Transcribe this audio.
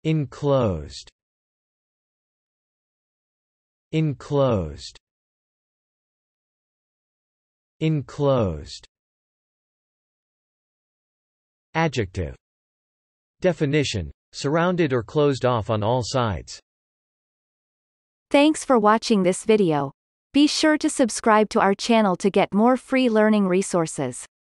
Enclosed. Enclosed. Enclosed. Adjective. Definition: surrounded or closed off on all sides. Thanks for watching this video. Be sure to subscribe to our channel to get more free learning resources.